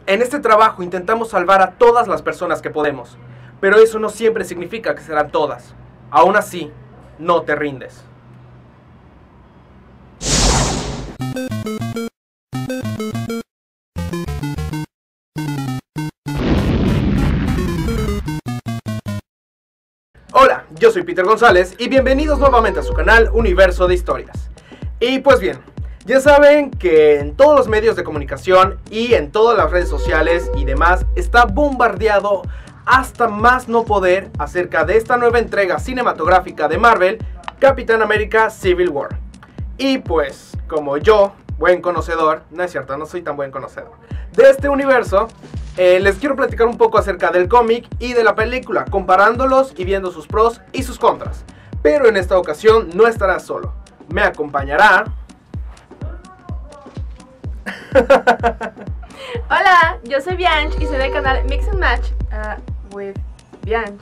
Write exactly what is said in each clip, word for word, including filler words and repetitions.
En este trabajo intentamos salvar a todas las personas que podemos, pero eso no siempre significa que serán todas. Aún así, no te rindes. Hola, yo soy Peter González y bienvenidos nuevamente a su canal Universo de Historias. Y pues bien, ya saben que en todos los medios de comunicación y en todas las redes sociales y demás está bombardeado hasta más no poder acerca de esta nueva entrega cinematográfica de Marvel, Capitán América Civil War. Y pues, como yo, buen conocedor, no es cierto, no soy tan buen conocedor de este universo, eh, les quiero platicar un poco acerca del cómic y de la película, comparándolos y viendo sus pros y sus contras. Pero en esta ocasión no estará solo, me acompañará... Hola, yo soy Bianch y soy del canal Mix and Match uh, with Bianch.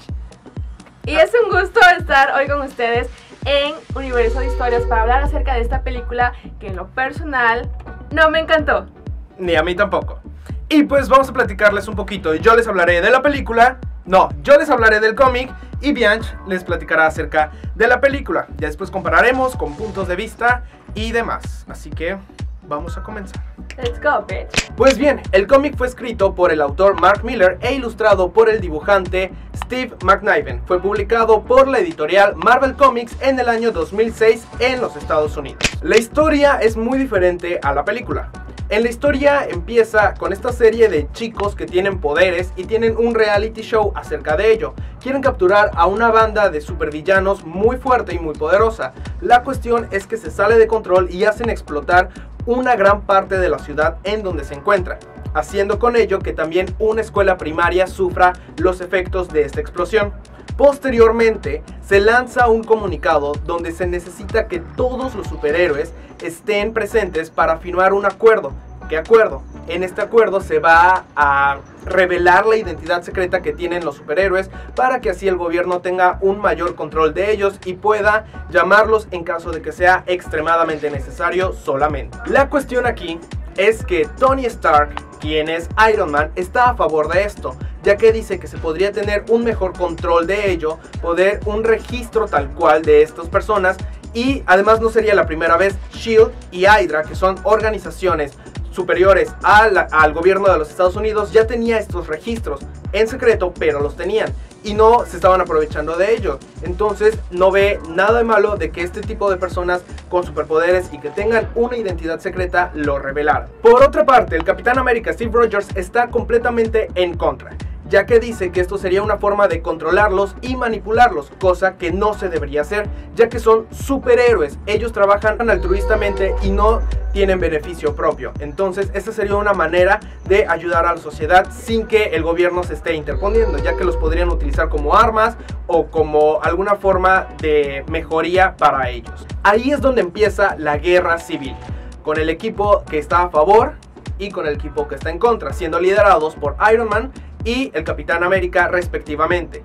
Y es un gusto estar hoy con ustedes en Universo de Historias para hablar acerca de esta película que en lo personal no me encantó. Ni a mí tampoco. Y pues vamos a platicarles un poquito. Yo les hablaré de la película. No, yo les hablaré del cómic y Bianch les platicará acerca de la película. Ya después compararemos con puntos de vista y demás. Así que vamos a comenzar. Let's go, bitch. Pues bien, el cómic fue escrito por el autor Mark Millar e ilustrado por el dibujante Steve McNiven. Fue publicado por la editorial Marvel Comics en el año dos mil seis en los Estados Unidos. La historia es muy diferente a la película. En la historia empieza con esta serie de chicos que tienen poderes y tienen un reality show acerca de ello. Quieren capturar a una banda de supervillanos muy fuerte y muy poderosa. La cuestión es que se sale de control y hacen explotar una gran parte de la ciudad en donde se encuentra, haciendo con ello que también una escuela primaria sufra los efectos de esta explosión. Posteriormente se lanza un comunicado donde se necesita que todos los superhéroes estén presentes para firmar un acuerdo. ¿Qué acuerdo? En este acuerdo se va a revelar la identidad secreta que tienen los superhéroes para que así el gobierno tenga un mayor control de ellos y pueda llamarlos en caso de que sea extremadamente necesario solamente. La cuestión aquí es que Tony Stark, quien es Iron Man, está a favor de esto, ya que dice que se podría tener un mejor control de ello, poder un registro tal cual de estas personas, y además no sería la primera vez. Shield y Hydra, que son organizaciones superiores al, al gobierno de los Estados Unidos, ya tenía estos registros en secreto, pero los tenían y no se estaban aprovechando de ello. Entonces no ve nada de malo de que este tipo de personas con superpoderes y que tengan una identidad secreta lo revelaran. Por otra parte, el Capitán América Steve Rogers está completamente en contra, ya que dice que esto sería una forma de controlarlos y manipularlos, cosa que no se debería hacer, ya que son superhéroes. Ellos trabajan altruistamente y no tienen beneficio propio. Entonces esta sería una manera de ayudar a la sociedad sin que el gobierno se esté interponiendo, ya que los podrían utilizar como armas o como alguna forma de mejoría para ellos. Ahí es donde empieza la guerra civil, con el equipo que está a favor y con el equipo que está en contra, siendo liderados por Iron Man y el Capitán América respectivamente.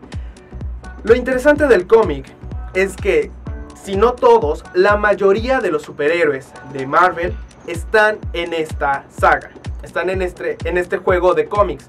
Lo interesante del cómic es que, si no todos, la mayoría de los superhéroes de Marvel están en esta saga, están en este, en este juego de cómics,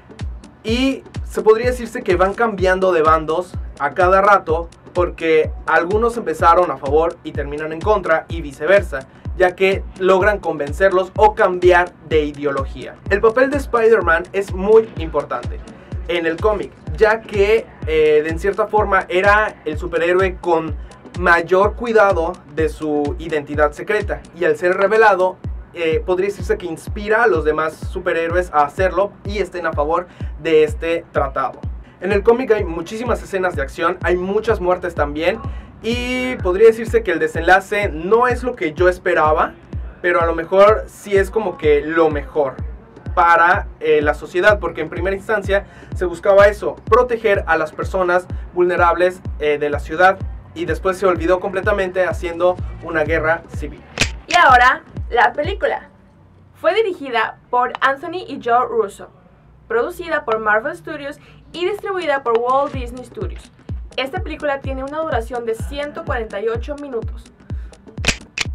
y se podría decirse que van cambiando de bandos a cada rato, porque algunos empezaron a favor y terminan en contra y viceversa, ya que logran convencerlos o cambiar de ideología. El papel de Spider-Man es muy importante en el cómic, ya que eh, de en cierta forma era el superhéroe con mayor cuidado de su identidad secreta, y al ser revelado eh, podría decirse que inspira a los demás superhéroes a hacerlo y estén a favor de este tratado. En el cómic hay muchísimas escenas de acción, hay muchas muertes también, y podría decirse que el desenlace no es lo que yo esperaba, pero a lo mejor sí es como que lo mejor para eh, la sociedad, porque en primera instancia se buscaba eso, proteger a las personas vulnerables eh, de la ciudad, y después se olvidó completamente haciendo una guerra civil. Y ahora, la película. Fue dirigida por Anthony y Joe Russo, producida por Marvel Studios y distribuida por Walt Disney Studios. Esta película tiene una duración de ciento cuarenta y ocho minutos.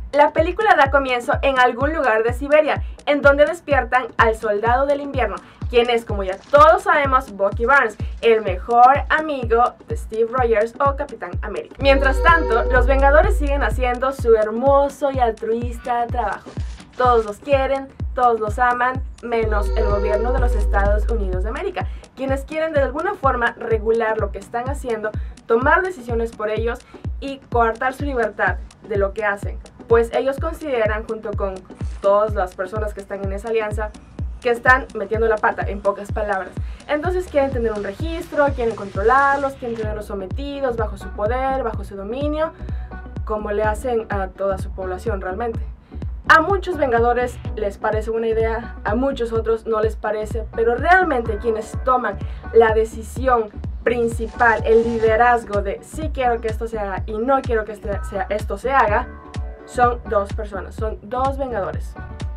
La película da comienzo en algún lugar de Siberia, en donde despiertan al soldado del invierno, quien es, como ya todos sabemos, Bucky Barnes, el mejor amigo de Steve Rogers o Capitán América. Mientras tanto, los Vengadores siguen haciendo su hermoso y altruista trabajo. Todos los quieren, todos los aman, menos el gobierno de los Estados Unidos de América, quienes quieren de alguna forma regular lo que están haciendo, tomar decisiones por ellos y coartar su libertad de lo que hacen, pues ellos consideran, junto con todas las personas que están en esa alianza, que están metiendo la pata, en pocas palabras. Entonces quieren tener un registro, quieren controlarlos, quieren tenerlos sometidos bajo su poder, bajo su dominio, como le hacen a toda su población realmente. A muchos Vengadores les parece una idea, a muchos otros no les parece, pero realmente quienes toman la decisión principal, el liderazgo de sí quiero que esto se haga y no quiero que este sea, esto se haga, son dos personas, son dos Vengadores.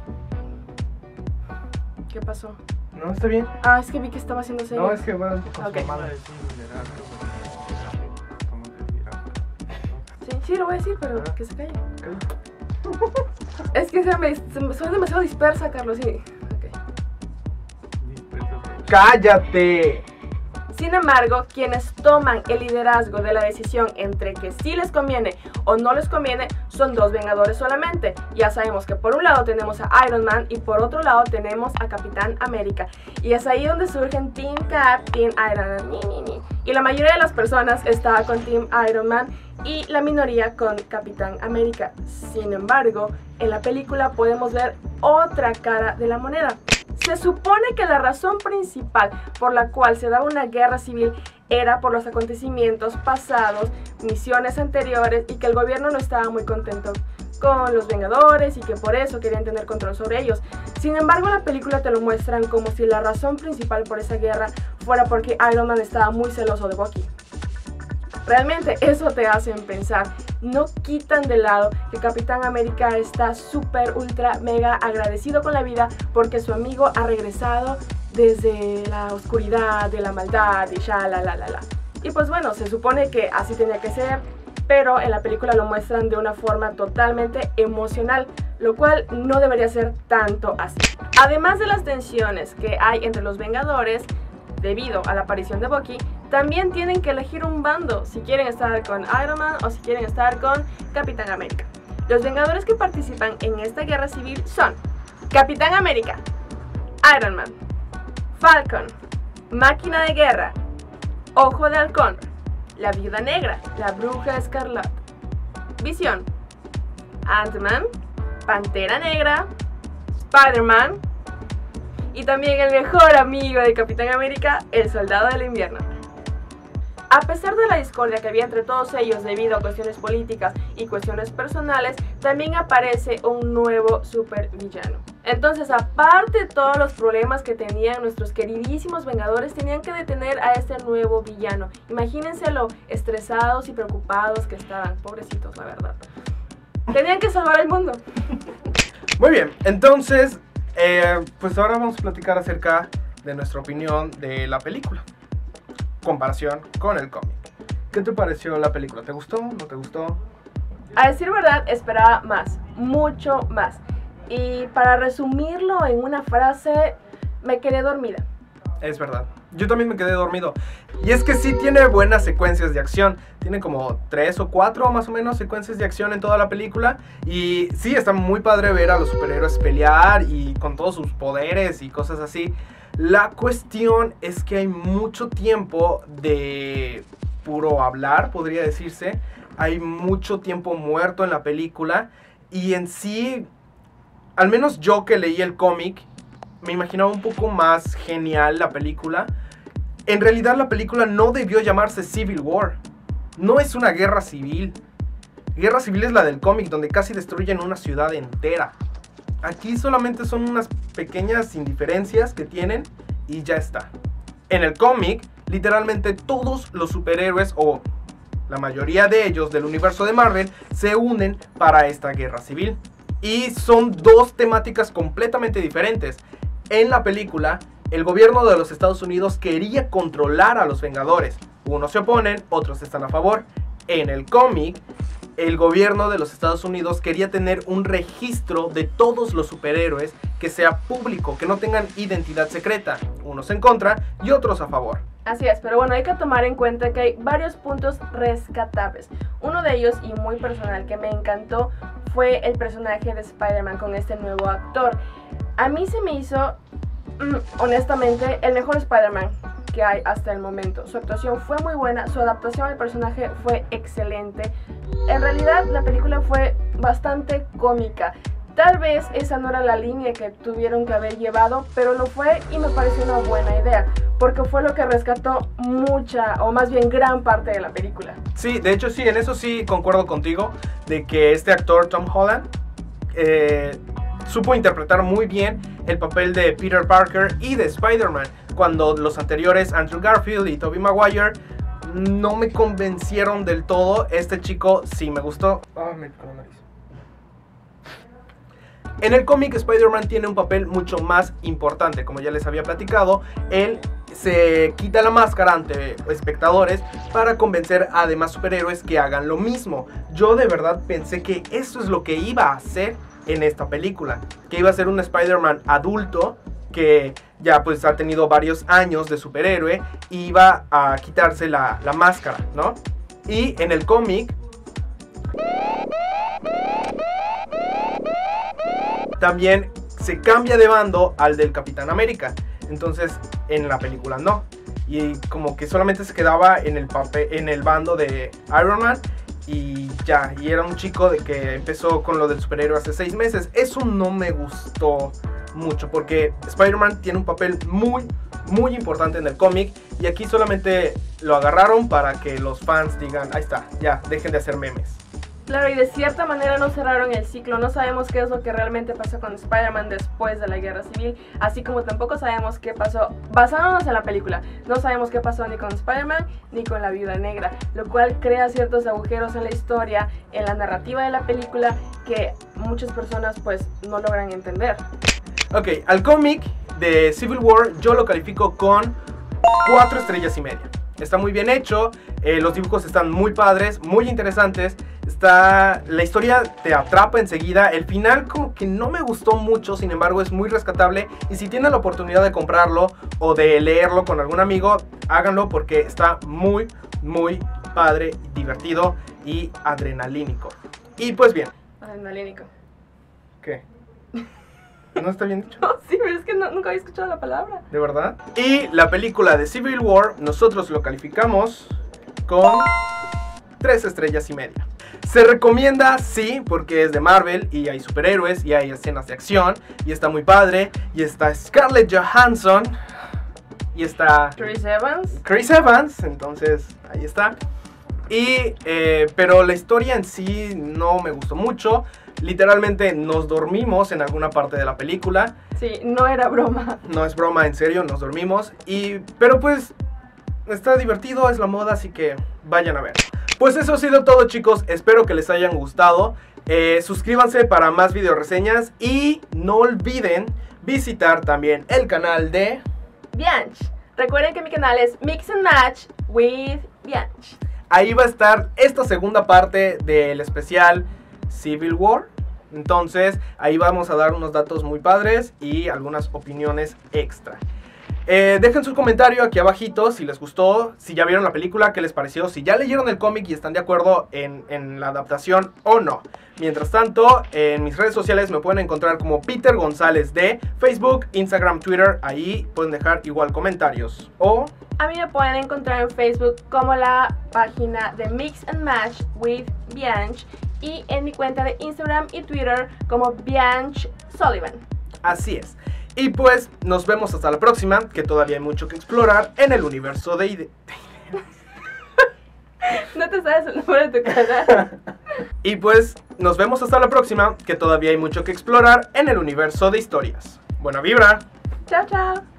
¿Qué pasó? No, está bien. Ah, es que vi que estaba haciendo señas. No, es que va con okay. su mamá. Sí, sí, lo voy a decir, pero que se calle. Es que se me, se me, soy demasiado dispersa, Carlos, sí. Okay. ¡Cállate! Sin embargo, quienes toman el liderazgo de la decisión entre que sí les conviene o no les conviene son dos Vengadores solamente. Ya sabemos que por un lado tenemos a Iron Man y por otro lado tenemos a Capitán América. Y es ahí donde surgen Team Cap, Team Iron Man. Y la mayoría de las personas está con Team Iron Man y la minoría con Capitán América. Sin embargo, en la película podemos ver otra cara de la moneda. Se supone que la razón principal por la cual se daba una guerra civil era por los acontecimientos pasados, misiones anteriores y que el gobierno no estaba muy contento con los Vengadores y que por eso querían tener control sobre ellos. Sin embargo, en la película te lo muestran como si la razón principal por esa guerra fuera porque Iron Man estaba muy celoso de Bucky. Realmente eso te hacen pensar. No quitan de lado que Capitán América está súper, ultra, mega agradecido con la vida porque su amigo ha regresado desde la oscuridad, de la maldad y ya la la la la. Y pues bueno, se supone que así tenía que ser, pero en la película lo muestran de una forma totalmente emocional, lo cual no debería ser tanto así. Además de las tensiones que hay entre los Vengadores, debido a la aparición de Bucky, también tienen que elegir un bando si quieren estar con Iron Man o si quieren estar con Capitán América. Los Vengadores que participan en esta guerra civil son Capitán América, Iron Man, Falcon, Máquina de Guerra, Ojo de Halcón, la Viuda Negra, la Bruja Escarlata, Visión, Ant-Man, Pantera Negra, Spider-Man y también el mejor amigo de Capitán América, el Soldado del Invierno. A pesar de la discordia que había entre todos ellos debido a cuestiones políticas y cuestiones personales, también aparece un nuevo supervillano. Entonces, aparte de todos los problemas que tenían nuestros queridísimos Vengadores, tenían que detener a este nuevo villano. Imagínense lo estresados y preocupados que estaban, pobrecitos, la verdad. Tenían que salvar el mundo. Muy bien, entonces, eh, pues ahora vamos a platicar acerca de nuestra opinión de la película. Comparación con el cómic. ¿Qué te pareció la película? ¿Te gustó? ¿No te gustó? A decir verdad, esperaba más, mucho más. Y para resumirlo en una frase, me quedé dormida. Es verdad, yo también me quedé dormido. Y es que sí tiene buenas secuencias de acción. Tiene como tres o cuatro más o menos secuencias de acción en toda la película. Y sí, está muy padre ver a los superhéroes pelear y con todos sus poderes y cosas así. La cuestión es que hay mucho tiempo de puro hablar, podría decirse. Hay mucho tiempo muerto en la película. Y en sí, al menos yo que leí el cómic, me imaginaba un poco más genial la película. En realidad la película no debió llamarse Civil War. No es una guerra civil. Guerra civil es la del cómic, donde casi destruyen una ciudad entera. Aquí solamente son unas pequeñas indiferencias que tienen y ya está. En el cómic, literalmente todos los superhéroes, o la mayoría de ellos del universo de Marvel, se unen para esta guerra civil. Y son dos temáticas completamente diferentes. En la película, el gobierno de los Estados Unidos quería controlar a los Vengadores. Unos se oponen, otros están a favor. En el cómic, el gobierno de los Estados Unidos quería tener un registro de todos los superhéroes que sea público, que no tengan identidad secreta, unos en contra y otros a favor. Así es, pero bueno, hay que tomar en cuenta que hay varios puntos rescatables. Uno de ellos, y muy personal, que me encantó, fue el personaje de Spider-Man con este nuevo actor. A mí se me hizo, honestamente, el mejor Spider-Man que hay hasta el momento. Su actuación fue muy buena, su adaptación al personaje fue excelente. En realidad, la película fue bastante cómica. Tal vez esa no era la línea que tuvieron que haber llevado, pero lo fue y me pareció una buena idea, porque fue lo que rescató mucha, o más bien gran parte de la película. Sí, de hecho sí, en eso sí concuerdo contigo, de que este actor Tom Holland eh, supo interpretar muy bien el papel de Peter Parker y de Spider-Man, cuando los anteriores, Andrew Garfield y Tobey Maguire, no me convencieron del todo. Este chico sí me gustó. Ah, me picó la nariz. En el cómic, Spider-Man tiene un papel mucho más importante. Como ya les había platicado, él se quita la máscara ante espectadores para convencer a demás superhéroes que hagan lo mismo. Yo de verdad pensé que eso es lo que iba a hacer en esta película, que iba a ser un Spider-Man adulto que ya pues ha tenido varios años de superhéroe y iba a quitarse la, la máscara, ¿no? Y en el cómic también se cambia de bando al del Capitán América. Entonces en la película no. Y como que solamente se quedaba en el, papel, en el bando de Iron Man. Y ya, y era un chico de que empezó con lo del superhéroe hace seis meses. Eso no me gustó mucho, porque Spider-Man tiene un papel muy, muy importante en el cómic. Y aquí solamente lo agarraron para que los fans digan, ahí está, ya, dejen de hacer memes. Claro, y de cierta manera no cerraron el ciclo. No sabemos qué es lo que realmente pasó con Spider-Man después de la Guerra Civil, así como tampoco sabemos qué pasó, basándonos en la película, no sabemos qué pasó ni con Spider-Man ni con la Viuda Negra, lo cual crea ciertos agujeros en la historia, en la narrativa de la película, que muchas personas pues no logran entender. Ok, al cómic de Civil War yo lo califico con cuatro estrellas y media. Está muy bien hecho, eh, los dibujos están muy padres, muy interesantes. Está, la historia te atrapa enseguida. El final como que no me gustó mucho, sin embargo es muy rescatable. Y si tienen la oportunidad de comprarlo o de leerlo con algún amigo, háganlo porque está muy, muy padre, divertido y adrenalínico. Y pues bien. Adrenalínico. ¿Qué? ¿No está bien dicho? No, sí, pero es que no, nunca había escuchado la palabra. ¿De verdad? Y la película de Civil War, nosotros lo calificamos con tres estrellas y media. Se recomienda, sí, porque es de Marvel y hay superhéroes y hay escenas de acción y está muy padre. Y está Scarlett Johansson y está Chris Evans. Chris Evans, entonces ahí está. Y, eh, pero la historia en sí no me gustó mucho. Literalmente nos dormimos en alguna parte de la película. Sí, no era broma. No es broma, en serio, nos dormimos. Y, pero pues está divertido, es la moda, así que vayan a ver. Pues eso ha sido todo, chicos, espero que les hayan gustado. eh, Suscríbanse para más video reseñas y no olviden visitar también el canal de Bianch. Recuerden que mi canal es Mix and Match with Bianch. Ahí va a estar esta segunda parte del especial Civil War. Entonces ahí vamos a dar unos datos muy padres y algunas opiniones extra. Eh, dejen su comentario aquí abajito si les gustó, si ya vieron la película, qué les pareció, si ya leyeron el cómic y están de acuerdo en, en la adaptación o no. Mientras tanto, en mis redes sociales me pueden encontrar como Peter González de Facebook, Instagram, Twitter. Ahí pueden dejar igual comentarios. O a mí me pueden encontrar en Facebook como la página de Mix and Match with Bianch y en mi cuenta de Instagram y Twitter como Bianch Sullivan. Así es. Y pues nos vemos hasta la próxima, que todavía hay mucho que explorar en el universo de ideas. No te sabes el nombre de tu canal. Y pues nos vemos hasta la próxima, que todavía hay mucho que explorar en el universo de historias. Buena vibra. Chao, chao.